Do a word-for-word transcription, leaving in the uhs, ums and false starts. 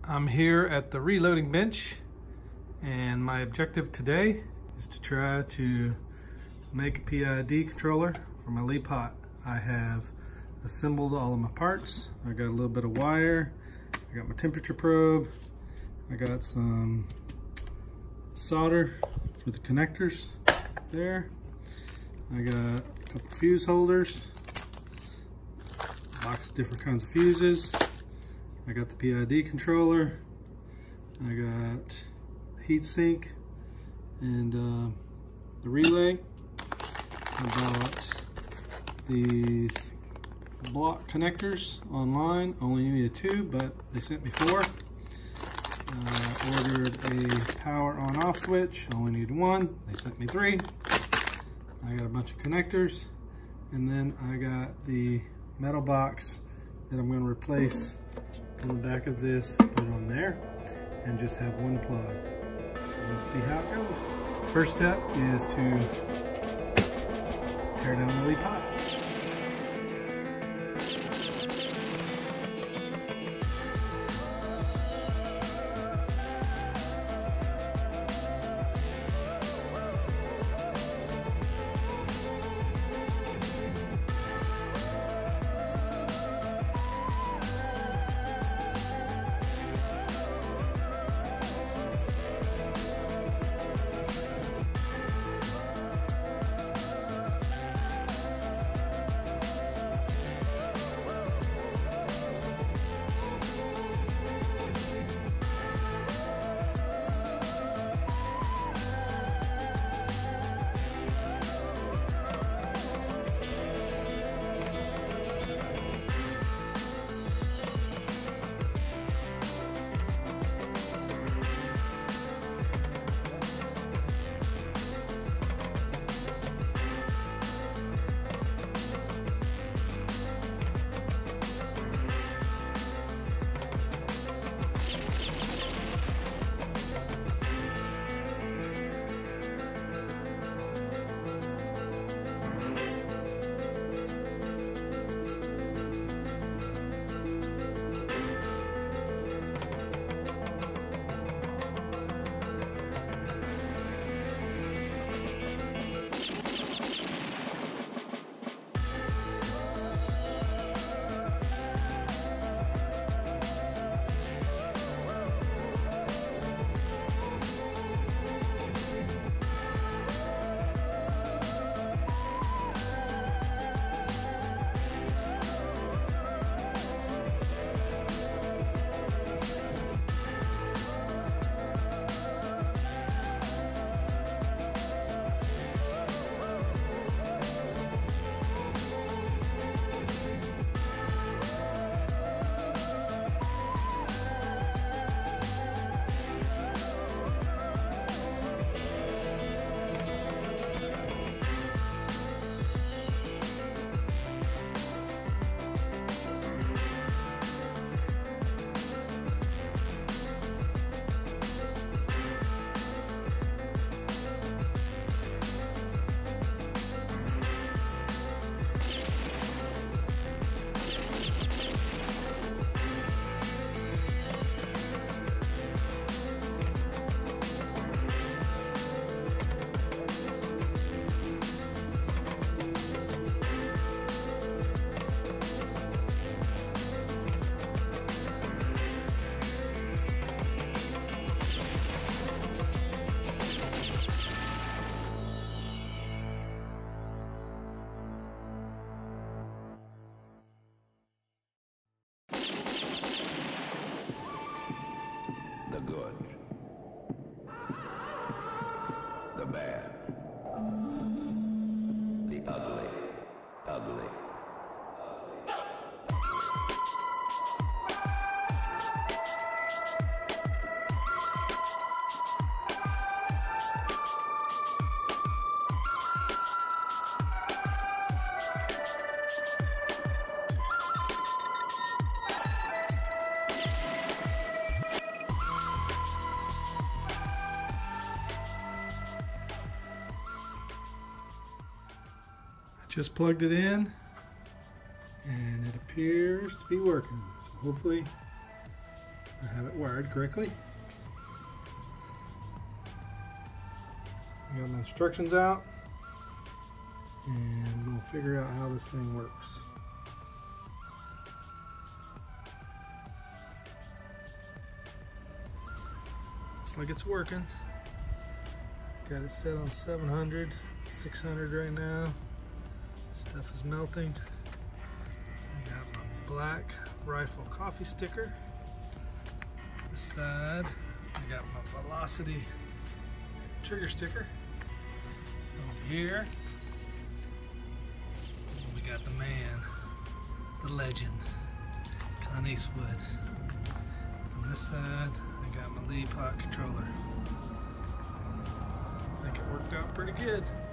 I'm here at the reloading bench, and my objective today is to try to make a P I D controller for my LePot. I have assembled all of my parts. I got a little bit of wire, I got my temperature probe, I got some solder for the connectors there, I got a couple fuse holders, a box of different kinds of fuses, I got the P I D controller, I got heat sink and uh, the relay. I bought these block connectors online, only needed two, but they sent me four. I ordered a power on off switch, only needed one, they sent me three. I got a bunch of connectors, and then I got the metal box that I'm going to replace on the back of this, put it on there, and just have one plug. So let's see how it goes. First step is to tear down the LePot. The good, the bad, the ugly, ugly. Just plugged it in and it appears to be working. So hopefully I have it wired correctly. I got my instructions out, and we'll figure out how this thing works. Looks like it's working. Got it set on seven hundred, six hundred right now. Stuff is melting. I got my black rifle coffee sticker. This side, I got my Velocity trigger sticker. Over here, we got the man, the legend, Clint Eastwood. On this side, I got my LePot controller. I think it worked out pretty good.